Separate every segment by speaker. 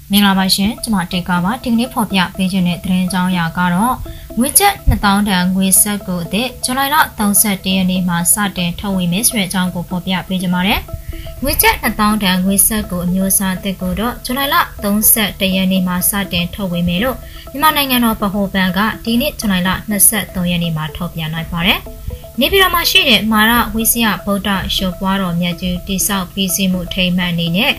Speaker 1: မင်္ဂလာပါရှင်ကျွန်မတေကာပါဒီကနေ့ဖော်ပြပေးခြင်းတဲ့သတင်းကြောင်းအရာကတော့ငွေကျပ်2000တန်ငွေဆက်ကိုအသစ်ဇူလိုင်လ31ရက်နေ့မှာစတင်ထုတ်ဝေမယ်ဆိုတဲ့အကြောင်းကိုဖော်ပြပေးကြပါမယ်။ငွေကျပ်2000တန်ငွေဆက်ကိုအမျိုးအစားအသစ်ကိုတော့ဇူလိုင်လ31ရက်နေ့မှာစတင်ထုတ်ဝေမယ်လို့မြန်မာနိုင်ငံတော်ဗဟိုဘဏ်ကဒီနေ့ဇူလိုင်လ23ရက်နေ့မှာထုတ်ပြန်လိုက်ပါတယ်။နေပြည်တော်မှာရှိတဲ့မာရဝိစယဗုဒ္ဓရုပ်ပွားတော်မြတ်ကြီးတိဆောက်ပြီးစီးမှုထိမ်းမှန်အနေနဲ့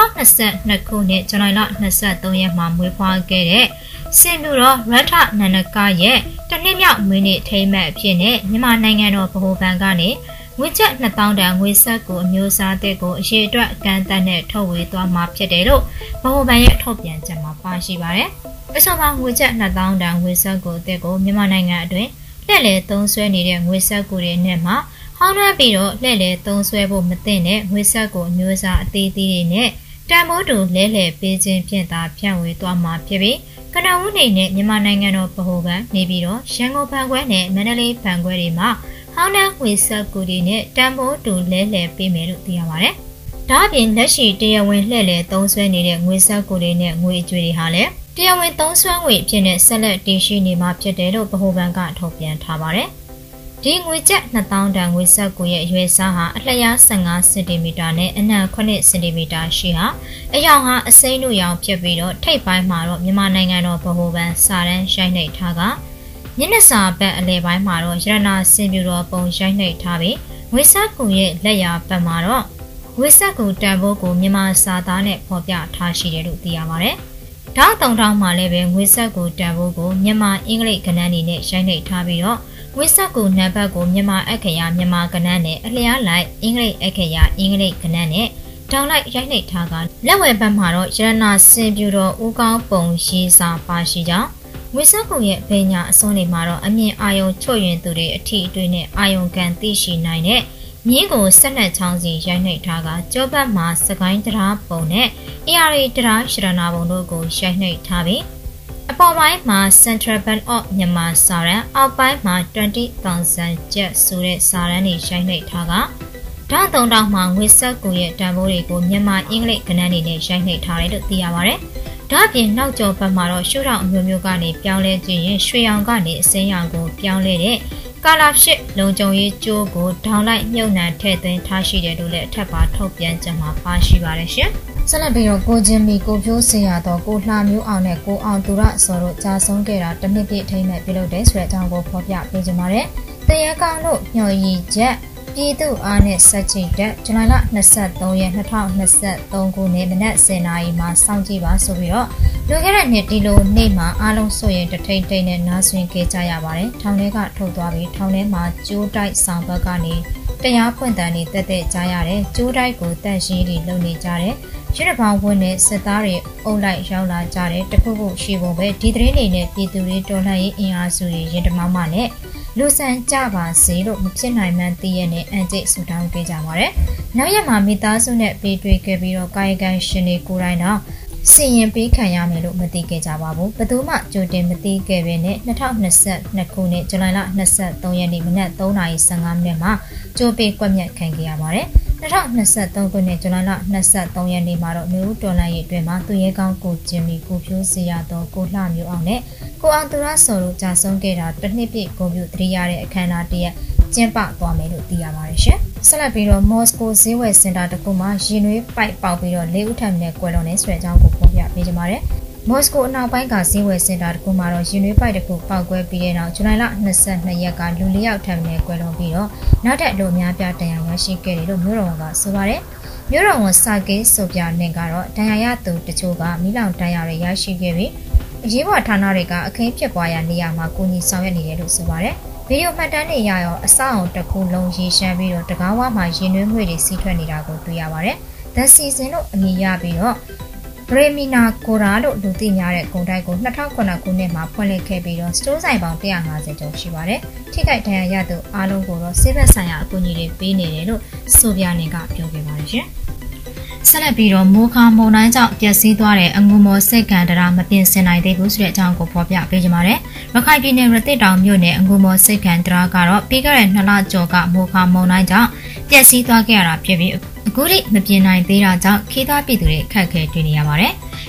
Speaker 1: 2022ခုနှစ်ဇူလိုင်လ23ရက်မှာမွေးဖွားခဲ့တဲ့စင်ပြူတော်ရထနန္ဒကရဲ့တနှစ်မြောက်မွေးနေ့ထိမ်းမှန်အဖြစ်နဲ့မြန်မာနိုင်ငံတော်ဗဟိုဘဏ်ကနေငွေကျပ်2000တန်ငွေဆက်ကိုအမျိုးအစားအသစ်ကိုအရေးအတွက်ကန့်သတ်နဲ့ထုတ်ဝေသွားမှာဖြစ်တယ်လို့ဗဟိုဘဏ်ရဲ့ထုတ်ပြန်ချက်မှာပါရှိပါတယ်။အဆိုပါငွေကျပ်2000တန်ငွေဆက်ကိုအသစ်ကိုမြန်မာနိုင်ငံအတွင်းလှည့်လည်သုံးစွဲနေတဲ့ငွေဆက်ကိုတွေနဲ့မှာဟောင်းနှံပြီးတော့လှည့်လည်သုံးစွဲဖို့မသင့်တဲ့ငွေဆက်ကိုအမျိုးအစားအသေးသေးတွေနဲ့တန်ဖိုးတူလဲလှယ်ပေးခြင်းဖြင့်သာဖြန့်ဝေသွားမှာဖြစ်ပြီးကနဦးနေနဲ့မြန်မာနိုင်ငံတော်ဗဟိုဘဏ်နေပြီးတော့ရန်ကုန်ဘဏ်ခွဲနဲ့မန္တလေးဘဏ်ခွဲတွေမှာဟောင်းနှံငွေဆက်ကိုတွေနဲ့တန်ဖိုးတူလဲလှယ်ပေးမယ်လို့သိရပါတယ်။ဒါ့အပြင်လက်ရှိတရားဝင်လှည့်လည်သုံးစွဲနေတဲ့ငွေဆက်ကိုတွေနဲ့ငွေအကျွေးတွေဟာလည်းတရားဝင်သုံးစွဲငွေအဖြစ်နဲ့ဆက်လက်တည်ရှိနေမှာဖြစ်တယ်လို့ဗဟိုဘဏ်ကထုတ်ပြန်ထားပါတယ်။ဒီငွေကျပ်2000တန်ငွေဆက်ကိုရဲ့အရွယ်စားဟာအလျား15စင်တီမီတာနဲ့အနံ9စင်တီမီတာရှိဟာအယောင်ဟာအစိမ်းတို့ရောင်ဖြစ်ပြီးတော့ထိပ်ပိုင်းမှာတော့မြန်မာနိုင်ငံတော်ဗဟိုဘဏ်စာတန်းရိုက်နှိပ်ထားကမျက်နှာစာဘက်အလယ်ပိုင်းမှာတော့ရတနာစင်ပြူတော်ပုံရိုက်နှိပ်ထားပြီးငွေဆက်ကိုရဲ့လက်ရာဘက်မှာတော့ငွေဆက်ကိုတန်ဖိုးကိုမြန်မာစာသားနဲ့ဖော်ပြထားရှိတယ်လို့သိရပါတယ်။တောက်တောင်တောင်မှာလည်းပဲငွေဆက်ကိုတန်ဖိုးကိုမြန်မာအင်္ဂလိပ်ကဏ္ဍအနေနဲ့ရိုက်နှိပ်ထားပြီးတော့ငွေဆက်ကိုနံပါတ်ကိုမြန်မာအခရာမြန်မာကဏ္ဍနဲ့အလျားလိုက်အင်္ဂလိပ်အခရာအင်္ဂလိပ်ကဏ္ဍနဲ့တောင်လိုက်ရိုက်နှိပ်ထားကလက်ဝဲဘက်မှာတော့ရတနာစင်ပြူတော်ဦးကောင်းပုံရေးစာပါရှိကြောင်းငွေဆက်ကိုရဲ့ဘေညာအစွန်းတွေမှာတော့အမြင်အာယုံချွတ်ယွင်သူတွေအထီးအတွေ့နဲ့အာယုံကန်သိရှိနိုင်တဲ့မြင်းကိုဆက်လက်ချောင်းစီရိုက်နှိပ်ထားကကျောဘက်မှာစကိုင်းတရားပုံနဲ့အေယာရီတရားရှရနာပုံတို့ကိုရိုက်နှိပ်ထားပြီးအပေါ်ပိုင်းမှာ Central Bank of Myanmar စာရန်အောက်ပိုင်းမှာ20,000ကျပ်ဆိုတဲ့စာရန်တွေရိုက်နှိပ်ထားကဓာတ်သုံးတောင်မှာငွေဆက်ကိုရဲ့တန်ဖိုးတွေကိုမြန်မာအင်္ဂလိပ်ကဏ္ဍအနေနဲ့ရိုက်နှိပ်ထားတယ်လို့သိရပါတယ်။ဒါ့အပြင်နောက်ကျောဘက်မှာတော့ရှုထောင့်အမျိုးမျိုးကနေပြောင်းလဲခြင်းရင်ရွှေရောင်ကနေအစိမ်းရောင်ကိုပြောင်းလဲတဲ့ကာလာဖြစ်လုံခြုံရေးကြိုးကိုဒေါင်းလိုက်မြုပ်နှံထည့်သွင်းထားရှိတယ်လို့လည်းအထက်ပါထုတ်ပြန်ချက်မှာပါရှိပါတယ်ရှင်။ဆက်လက်ပြီးတော့ကိုချင်းမီကိုဖြိုးစင်ရတော့ကိုလှမျိုးအောင်နဲ့ကိုအောင်သူရစောတို့ကြာဆုံးခဲ့တာတစ်နှစ်ပြည့်ထိမ်းမဲ့ပြုလုပ်တဲ့ဆိုတဲ့အကြောင်းကိုဖော်ပြပေးကြပါမယ်။တရကောင်တို့ညှော်ရည်ချက်ပြည်သူအားနဲ့ဆက်ချစ်တဲ့ဇူလိုင်လ23ရက်2023ခုနှစ်မနက်10:00နာရီမှာစောင့်ကြည့်ပါဆိုပြီးတော့လူခဲ့တဲ့နှစ်ဒီလိုနေ့မှာအားလုံးဆိုရင်တထိန်ထိန်နဲ့နားဆွင့်ခဲ့ကြရပါတယ်။ထောင်ထဲကထုတ်သွားပြီးထောင်ထဲမှာကျိုးတိုက်ဆောင်ဘက်ကနေတရားဖွင့်တန်နေတက်တက်ကြားရတယ်။ကျိုးတိုက်ကိုတန့်ရှင်းပြီးလုပ်နေကြတယ်။ရစ်ပေါင်းဝင်နဲ့စစ်သားတွေအုပ်လိုက်ရောက်လာကြတယ်။တခုခုရှိပုံပဲဒီသတင်းတွေနဲ့ပြည်သူတွေတော်လှန်ရေးအင်အားစုတွေရင်တမောင်းမှနဲ့လူဆန်ကြပါစေလို့မဖြစ်နိုင်မှန်းသိရတဲ့အန်ကျိတ်ဆူတောင်းပေးကြပါတယ်။နောက်ရက်မှာမိသားစုနဲ့ပြေးတွေ့ခဲ့ပြီးတော့ကာယကံရှင်တွေကိုယ်တိုင်တော့စီရင်ပေးခံရမယ်လို့မသိခဲ့ကြပါဘူး။ဘယ်သူမှကြိုတင်မသိခဲ့ပဲနဲ့2022ခုနှစ်ဇူလိုင်လ23ရက်နေ့မနက်3:15မိနစ်မှာကြိုပေးကွက်မြတ်ခံခဲ့ရပါတယ်။2023ခုနှစ်ဇူလိုင်လ23ရက်နေ့မှာတော့မြို့တော်လိုင်းရဲ့အတွင်းမှာသူရဲကောင်းကိုကျင်းမီကိုဖြိုးစရာတော့ကိုလှမျိုးအောင်နဲ့ကိုအောင်သူရစောတို့ကြာဆုံးခဲ့တာတစ်နှစ်ပြည့်ဂုဏ်ပြုသတိရတဲ့အခမ်းအနားတစ်ရက်ကျင်းပသွားမယ်လို့သိရပါတယ်ရှင်။ဆက်လက်ပြီးတော့မော်စကိုဈေးဝယ်စင်တာတစ်ခုမှာရင်နွေးပိုက်ပေါက်ပြီးတော့၄ဦးထပ်နဲ့ကွယ်လွန်တဲ့ဆွဲအကြောင်းကိုဖော်ပြပေးကြပါမယ်။မော်စကိုအနောက်ပိုင်းကဈေးဝယ်စင်တာတစ်ခုမှာတော့ရင်နွေးပိုက်တစ်ခုပေါက်ကွဲပြီးတဲ့နောက်ဇူလိုင်လ22ရက်ကလူ၄ယောက်ထပ်နဲ့ကွယ်လွန်ပြီးတော့နောက်ထပ်လူအများပြားတရားရရှိခဲ့တယ်လို့မြို့တော်ဝန်ကဆိုပါတယ်။မြို့တော်ဝန်စာကေးဆိုပြနဲ့ကတော့တရားရသူတချို့ကမိလောင်တရားတွေရရှိခဲ့ပြီးအရေးပေါ်ဌာနတွေကအခင်းဖြစ်ပွားရာနေရာမှာကိုကြီးဆောင်ရွက်နေတယ်လို့ဆိုပါတယ်။ဗီဒီယိုမှတ်တမ်းတွေရရောအဆောက်အုံတစ်ခုလုံးရေရှမ်းပြီးတော့တကားဝမှာရင်နှွေးငွေတွေစီးထွက်နေတာကိုတွေ့ရပါတယ်။ The Season လို့အမည်ရပြီးတော့ဂရေမီနာကိုရာလို့လူသိများတဲ့ဂုံတိုက်ကို2009ခုနှစ်မှာဖွင့်လှစ်ခဲ့ပြီးတော့စတိုးဆိုင်ပေါင်း150ကျော်ရှိပါတယ်။ထိခိုက်ဒဏ်ရာရသူအားလုံးကိုတော့ဆေးဘက်ဆိုင်ရာအကူအညီတွေပေးနေတယ်လို့ဆိုပြနေကပြောခဲ့ပါတယ်ရှင်။ဆက်လက်ပြီးတော့မိုးခါမုန်တိုင်းကြောင့်ပျက်စီးသွားတဲ့အငူမော်စိတ်ကန်တရာမပြင်ဆင်နိုင်သေးဘူးဆိုတဲ့အကြောင်းကိုဖော်ပြပေးကြပါမယ်။ရခိုင်ပြည်နယ်ရတစ်တောင်မြို့နယ်အငူမော်စိတ်ကန်တရာကတော့ပြီးခဲ့တဲ့2လကျော်ကမိုးခါမုန်တိုင်းကြောင့်ပျက်စီးသွားခဲ့ရတာဖြစ်ပြီးအခုထိမပြင်နိုင်သေးတာကြောင့်ခီးသားပြည်သူတွေအခက်အခဲတွေ့နေရပါတယ်။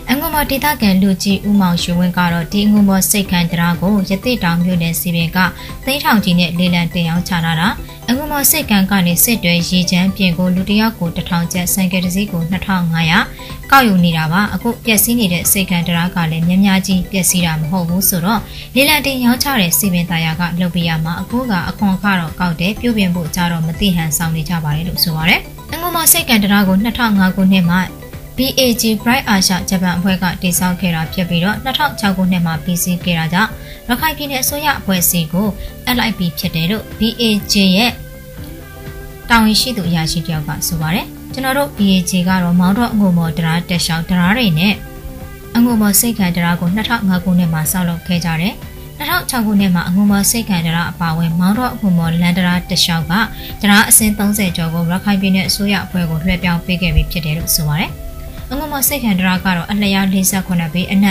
Speaker 1: အငုံမော်ဒေသခံလူကြီးဦးမောင်ရွှေဝင်းကတော့ဒီအငုံမော်စိတ်ခံတရားကိုရတိတောင်မြို့နယ်စီပင်ကသိန်းထောင်ကြီးနဲ့လေလံတင်အောင်ချထားတာအငုံမော်စိတ်ခံကနေစစ်တွေရေချမ်းပြင်ကိုလူတယောက်ကို1000ကျပ်ဆိုင်ကယ်တစ်စီးကို2500ကောက်ယူနေတာပါအခုပျက်စီးနေတဲ့စိတ်ခံတရားကလည်းများများကြီးပျက်စီးတာမဟုတ်ဘူးဆိုတော့လေလံတင်ရောင်းချတဲ့စီပင်သားရကလုပ်ပြရမှာအခုကအခွန်အခတော့ကောက်တယ်ပြုပြင်ဖို့ကြတော့မသိဟန်ဆောင်နေကြပါတယ်လို့ဆိုပါတယ်အငုံမော်စိတ်ခံတရားကို2005ခုနှစ်မှာBAG Bright Asia ဂျပန်အဖွဲ့ကတည်ဆောက်ခဲ့တာဖြစ်ပြီးတော့2006ခုနှစ်မှာပြီးစီးခဲ့တာကြောင့်ရခိုင်ပြည်နယ်အစိုးရအဖွဲ့အစည်းကို LIP ဖြစ်တယ်လို့ BAG ရဲ့တာဝန်ရှိသူအရာရှိတယောက်ကဆိုပါတယ်ကျွန်တော်တို့ BAG ကတော့မောင်တော့အငုံမော်တရားတက်လျှောက်တရားတွေနဲ့အငုံမော်စိတ်ခံတရားကို2005ခုနှစ်မှာဆောက်လုပ်ခဲ့ကြတယ်2006ခုနှစ်မှာအငုံမော်စိတ်ခံတရားအပါအဝင်မောင်တော့အငုံမော်လန်တရားတက်လျှောက်ကတရားအစင်း30ကျော်ကိုရခိုင်ပြည်နယ်အစိုးရအဖွဲ့ကိုလွှဲပြောင်းပေးခဲ့ပြီးဖြစ်တယ်လို့ဆိုပါတယ်အငုံမော်စိတ်ခံတရားကတော့အလျား48ပေအနံ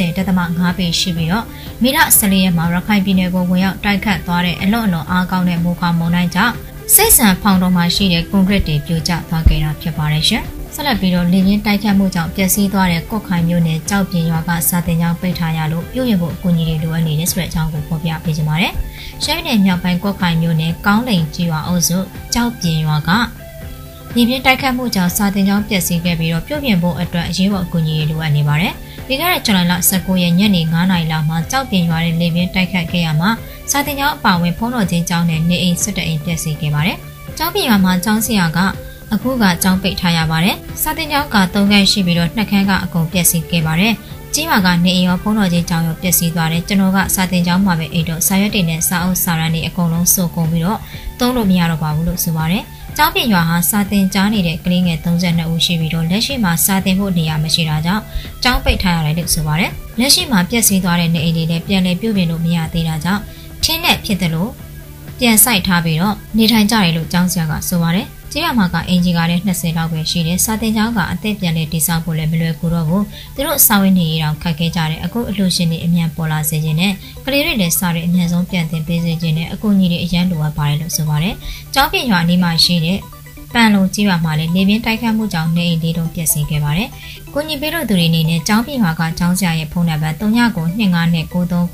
Speaker 1: 30.5ပေရှိပြီးတော့မိလ14ရက်မှာရခိုင်ပြည်နယ်ကိုဝင်ရောက်တိုက်ခတ်သွားတဲ့အလွန်အားကောင်းတဲ့မိုးခေါင်မုန်တိုင်းကြောင့်စိတ်ဆန်ဖောင်တော်မှာရှိတဲ့ကွန်ကရစ်တွေပြိုကျသွားခဲ့တာဖြစ်ပါတယ်ရှင်။ဆက်လက်ပြီးတော့လေပြင်းတိုက်ခတ်မှုကြောင့်ပျက်စီးသွားတဲ့ကော့ခိုင်မြို့နယ်ကြောက်ပြင်ရွာကစာတင်ကျောင်းပိတ်ထားရလို့ပြုပြင်ဖို့အကူအညီတွေလိုအပ်နေတဲ့ဆိုတဲ့အကြောင်းကိုဖော်ပြပေးကြပါမယ်။ရှမ်းပြည်နယ်မြောက်ပိုင်းကော့ခိုင်မြို့နယ်ကောင်းလိန်ကြီးရွာအုပ်စုကြောက်ပြင်ရွာကဒီပြင်းတိုက်ခတ်မှုကြောင့်စာတင်ကျောင်းပျက်စီးခဲ့ပြီးတော့ပြုပြင်ဖို့အတွက်အရေးပေါ်အကူအညီတွေလိုအပ်နေပါတယ်။ပြီးခဲ့တဲ့ဇွန်လ19ရက်ညနေ9:00နာရီလောက်မှာကြောက်ပြင်ရွာရဲ့လေပြင်းတိုက်ခတ်ခဲ့ရမှာစာတင်ကျောင်းအပါအဝင်ဖုံးတော်ချင်းကျောင်းနဲ့နေအိမ်17အိမ်ပျက်စီးခဲ့ပါတယ်။ကျောင်းပြင်ရွာမှာကျောင်းဆရာကအခုကကျောင်းပိတ်ထားရပါတယ်။စာတင်ကျောင်းက3ခန်းရှိပြီးတော့2ခန်းကအကုန်ပျက်စီးခဲ့ပါတယ်။ကြီးရွာကနေအိမ်ရောဖုံးတော်ချင်းကျောင်းရောပျက်စီးသွားတယ်။ကျွန်တော်ကစာတင်ကျောင်းမှာပဲအိတ်တော့စာရွက်တွေနဲ့စာအုပ်စာရန်တွေအကုန်လုံးစုပ်ကုန်ပြီးတော့သုံးလို့မရတော့ပါဘူးလို့ဆိုပါတယ်။ကျောင်းပြင်ရွာဟာစာတင်ကြားနေတဲ့ကလေးငယ်32ဦးရှိပြီးတော့လက်ရှိမှာစာတင်ဖို့နေရာမရှိတာကြောင့်ကျောင်းပိတ်ထားရတယ်လို့ဆိုပါတယ်။လက်ရှိမှာပျက်စီးသွားတဲ့နေအိမ်တွေလည်းပြန်လည်ပြုပြင်လို့မရသေးတာကြောင့်ချင်းနဲ့ဖြစ်တယ်လို့ပြန်ဆိုင်ထားပြီးတော့နေထိုင်ကြတယ်လို့ကျောင်းဆရာကဆိုပါတယ်။ကျေးရွာမှာကအင်ဂျီကားနဲ့20လောက်ပဲရှိတယ်။စာတင်ကျောင်းကအသက်ပြန်လည်တည်ဆောက်ဖို့လည်းမလွယ်ကူတော့ဘူး။သူတို့စာဝတ်နေရေးတောင်ခက်ခဲကြတယ်။အခုအလှူရှင်တွေအမြန်ပေါ်လာစေခြင်းနဲ့ကလေးတွေလည်းစာတွေအမြန်ဆုံးပြန်သင်ပေးစေခြင်းနဲ့အကူအညီတွေအရန်လိုအပ်ပါတယ်လို့ဆိုပါတယ်။ကျောင်းပြင်ရွာအနီးမှာရှိတဲ့ပန်လုံးကြီးရွာမှာလည်းလေပြင်းတိုက်ခတ်မှုကြောင့်နေအိမ်လေးတုံးပျက်စီးခဲ့ပါတယ်။ကိုကြီးပေးတို့သူတွေအနေနဲ့ကျောင်းပြင်ရွာကကျောင်းဆရာရဲ့ဖုန်းနံပါတ်3929နဲ့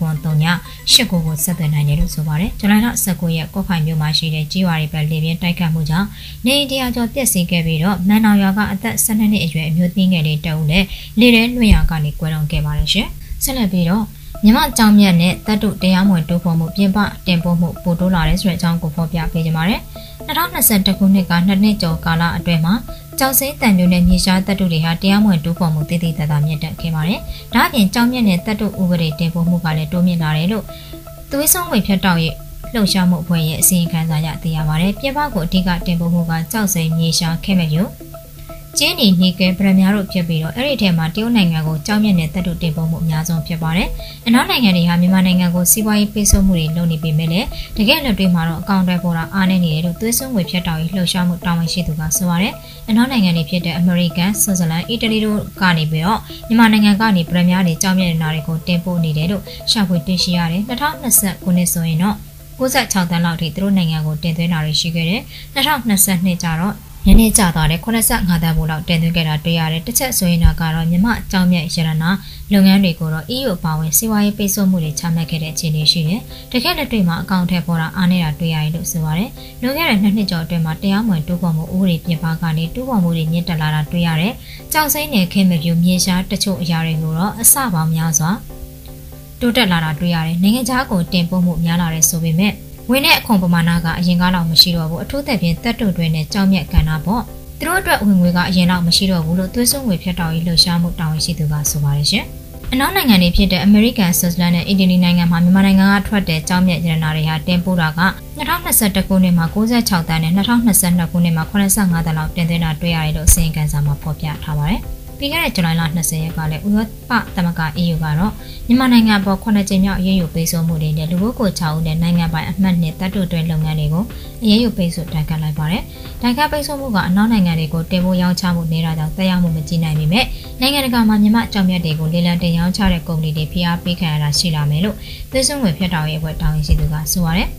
Speaker 1: 939338ကိုဆက်သွယ်နိုင်တယ်လို့ဆိုပါတယ်။ဇူလိုင်လ19ရက်ကော့ခိုင်မြို့မှာရှိတဲ့ကြီးရွာတွေပဲလေပြင်းတိုက်ခတ်မှုကြောင့်နေအိမ်တရားကျော်ပျက်စီးခဲ့ပြီးတော့မန်နောင်ရွာကအသက်12နှစ်အရွယ်အမျိုးသမီးငယ်လေးတအုပ်နဲ့လေထဲလွှင့်ရာကနေကွဲလွန်ခဲ့ပါတယ်ရှင်။ဆက်လက်ပြီးတော့မြမကျောင်းမြတ်နဲ့တပ်တုတရားမဝင်တိုးပေါ်မှုပြင်ပတင်ပို့မှုပို့တိုးလာတဲ့ဆိုတဲ့အကြောင်းကိုဖော်ပြပေးကြပါမယ်။2021ခုနှစ်က2နှစ်ကျော်ကာလအတွင်းမှာကျောင်းစိမ်းတန်မျိုးနဲ့မြေရှားတပ်တုတွေဟာတရားမဝင်တိုးပေါ်မှုတည်တည်တသာမြင့်တက်ခဲ့ပါတယ်။ဒါ့အပြင်ကျောင်းမြတ်နဲ့တပ်တုဥပဒေတင်ပို့မှုကလည်းတိုးမြင့်လာတယ်လို့သွေးဆုံးဝင်ဖြတ်တောက်ရဲ့လှုပ်ရှားမှုအဖွဲ့ရဲ့အစီရင်ခံစာရသိရပါတယ်။ပြင်ပကိုအဓိကတင်ပို့မှုကကျောက်စိမ်းမြေရှားခဲမကျူကျင်းနီနီကဲပရမများတို့ဖြစ်ပြီးတော့အဲ့ဒီထဲမှာတရုတ်နိုင်ငံကိုကြောင်းမြတ်နဲ့တပ်တုတင်ပို့မှုအများဆုံးဖြစ်ပါတယ်။အနောက်နိုင်ငံတွေဟာမြန်မာနိုင်ငံကိုစီးပွားရေးပိတ်ဆို့မှုတွေလုပ်နေပေမဲ့လည်းတကယ်လက်တွေ့မှာတော့အကောင့်တွေပေါ်တာအားနေနေတယ်လို့သွေးစွန်းငွေဖြတ်တောက်ရေးလှုပ်ရှားမှုတာဝန်ရှိသူကဆိုပါတယ်။အနောက်နိုင်ငံတွေဖြစ်တဲ့အမေရိကန်၊ဆွစ်ဇာလန်၊အီတလီတို့ကနေပြီးတော့မြန်မာနိုင်ငံကနေပရမများတွေကြောင်းမြတ်နေတာတွေကိုတင်ပို့နေတယ်လို့ရှာဖွေတွေ့ရှိရတယ်။2020ခုနှစ်ဆိုရင်တော့96တန်းလောက်ထိသူတို့နိုင်ငံကိုတင်သွင်းတာတွေရှိခဲ့တယ်။2022ကျတော့ညနေကျသွားတဲ့85တန်းပို့လောက်တင်သွင်းခဲ့တာတွေ့ရတယ်။တစ်ချက်ဆိုရင်တော့မြမကျောင်းမြတ်ရတနာလုပ်ငန်းတွေကိုတော့ EU ပါဝင်စီးပွားရေးပိတ်ဆို့မှုတွေချမှတ်ခဲ့တဲ့အခြေအနေရှိတယ်။တကယ်လက်တွေ့မှာအကောင့်ထဲပေါ်တာအားနေတာတွေ့ရတယ်လို့ဆိုပါတယ်။လွန်ခဲ့တဲ့2နှစ်ကျော်အတွင်းမှာတရားမဝင်တိုးပေါ်မှုဥပဒေပြင်ပကနေတိုးပေါ်မှုတွေမြင့်တက်လာတာတွေ့ရတယ်။ကြောက်စိမ့်နယ်ခင်းမပြူမြေရှားတချို့အရာတွေကိုတော့အစပေါင်းများစွာတိုးတက်လာတာတွေ့ရတယ်။နိုင်ငံခြားကိုတင်ပို့မှုများလာတဲ့ဆိုပေမဲ့ဝင်တဲ့အခွန်ပမာဏကအရင်ကလောက်မရှိတော့ဘူးအထူးသဖြင့်တပ်တုတွေနဲ့ကြောက်မြတ်ကန်တာပေါ့သူတို့အတွက်ဝင်ငွေကအရင်လောက်မရှိတော့ဘူးလို့သွေးစွန်းငွေဖြတ်တောက်ရေးလှုပ်ရှားမှုတာဝန်ရှိသူကဆိုပါတယ်ရှင်အနောက်နိုင်ငံတွေဖြစ်တဲ့အမေရိကန်ဆွစ်ဇာလန်နဲ့အီတလီနိုင်ငံမှာမြန်မာနိုင်ငံကထွက်တဲ့ကြောက်မြတ်ရတနာတွေဟာတင်ပို့တာက2021ခုနှစ်မှာ96တန်းနဲ့2022ခုနှစ်မှာ85တန်းလောက်တင်သွင်းတာတွေ့ရတယ်လို့အစီရင်ခံစာမှာဖော်ပြထားပါတယ်ပြီးခဲ့တဲ့ဇူလိုင်လ20ရက်ကလည်းဥရောပသမဂ္ဂ EU ကတော့မြန်မာနိုင်ငံပေါ်9ကြိမ်မြောက်အရေးယူပိတ်ဆို့မှုတွေနဲ့လူပုဂ္ဂိုလ်6ဦးနဲ့နိုင်ငံပိုင်အမှတ်နဲ့တပ်တုတွဲလုပ်ငန်းတွေကိုအရေးယူပိတ်ဆို့တိုက်ခတ်လိုက်ပါတယ်။တိုက်ခတ်ပိတ်ဆို့မှုကအနောက်နိုင်ငံတွေကိုတင်ပို့ရောင်းချမှုနေတာကြောင့်သက်ရောက်မှုမကြီးနိုင်ပေမဲ့နိုင်ငံတကာမှာမြန်မာကြောင်မြတ်တွေကိုလေလံတင်ရောင်းချတဲ့ကုမ္ပဏီတွေဖိအားပေးခံရတာရှိလာမယ်လို့သွေးစွန်းငွေဖြတ်တောက်ရေးအဖွဲ့တာဝန်ရှိသူကဆိုပါတယ်။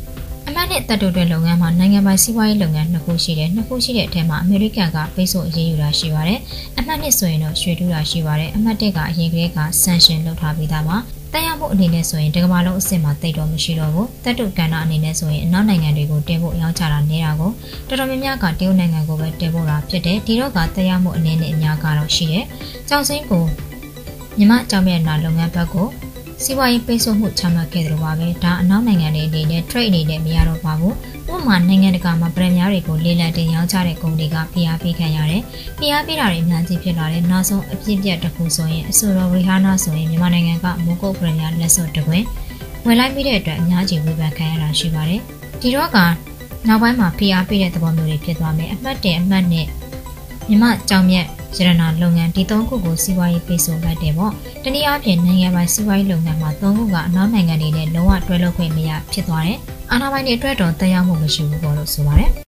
Speaker 1: အမှတ်နဲ့တပ်တို့တဲ့လုပ်ငန်းမှာနိုင်ငံပိုင်စီးပွားရေးလုပ်ငန်းနှစ်ခုရှိတယ်။နှစ်ခုရှိတဲ့အထက်မှာအမေရိကန်ကပိတ်ဆို့အရေးယူတာရှိပါတယ်။အမှတ်နဲ့ဆိုရင်တော့ရွှေတူးတာရှိပါတယ်။အမှတ်တက်ကအရင်ကတည်းကဆန်ရှင်လုပ်ထားပြီးသားပါ။တက်ရောက်မှုအနေနဲ့ဆိုရင်တကမ္ဘာလုံးအဆင့်မှာတိတ်တော့မရှိတော့ဘူး။တပ်တို့ကဏ္ဍအနေနဲ့ဆိုရင်အနောက်နိုင်ငံတွေကိုတင်ဖို့ရောင်းချတာနေတာကိုတော်တော်များများကတရုတ်နိုင်ငံကိုပဲတင်ဖို့တာဖြစ်တယ်။ဒီတော့ကတက်ရောက်မှုအနေနဲ့အများကတော့ရှိတယ်။ကြောင်စိမ်းကိုမြမကြောင်မြတ်နာလုပ်ငန်းဘက်ကိုစီးပွားရေးပိတ်ဆို့မှုချမှတ်ခဲ့တယ်လို့ပါပဲဒါအနောက်နိုင်ငံတွေအနေနဲ့ trade အနေနဲ့မရတော့ပါဘူးဥပမာနိုင်ငံတကာမှာပြည်များတွေကိုလေလံတင်ရောင်းချတဲ့ကုန်တွေကဖိအားပေးခံရတယ်ဖိအားပေးတာတွေအများကြီးဖြစ်လာတယ်နောက်ဆုံးအပြစ်ပြတ်တစ်ခုဆိုရင်အဆိုတော်ဝေဟာနာဆိုရင်မြန်မာနိုင်ငံကမိုးကုတ်ပြည်များလက်စွပ်တကွင်းဝယ်လိုက်ပြီးတဲ့အတွက်အများကြီးဝေဖန်ခံရတာရှိပါတယ်ဒီတော့ကနောက်ပိုင်းမှာဖိအားပေးတဲ့သဘောမျိုးတွေဖြစ်သွားမယ်အမှတ်တင်အမှတ်နဲ့မြမကြောင်မြတ်ရတနာလုပ်ငန်းဒီ၃ခုကိုစီးပွားရေးပိတ်ဆို့လိုက်တယ်ပေါ့။တနည်းအားဖြင့်နိုင်ငံပိုင်စီးပွားရေးလုပ်ငန်းမှာ၃ခုကအနောက်နိုင်ငံတွေနဲ့လုံးဝတွဲလုပ်ခွင့်မရဖြစ်သွားတယ်။အာဏာပိုင်တွေအတွက်တော့တရားမှုမရှိဘူးပေါ့လို့ဆိုပါတယ်။